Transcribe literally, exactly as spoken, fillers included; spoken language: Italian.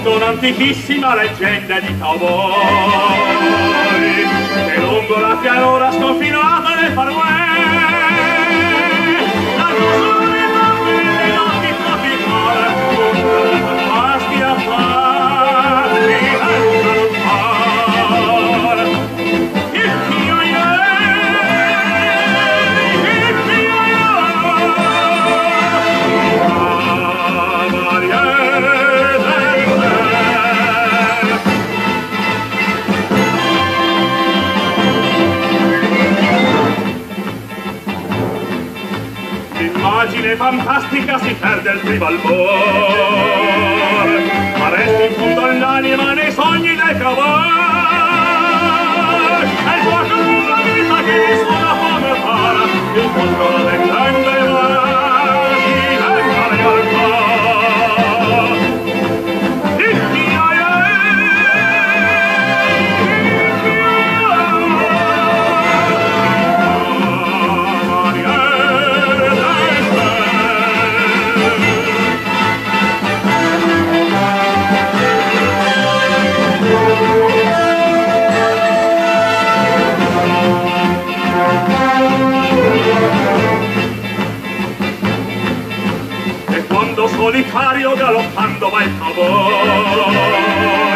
Secondo un'antichissima leggenda di cowboy che lungo la pianura sconfinata nel Far West la chiusura dei occhi tropicale con vasti affari entrano al far il mio l'immagine fantastica si perde il primo albor, ma resta in fondo all'anima nei sogni del cowboy. È il fuoco della vita che mi suona come para, il fulcro del grande magi del mare al cuore. Il mio solitario galoppando va il cowboy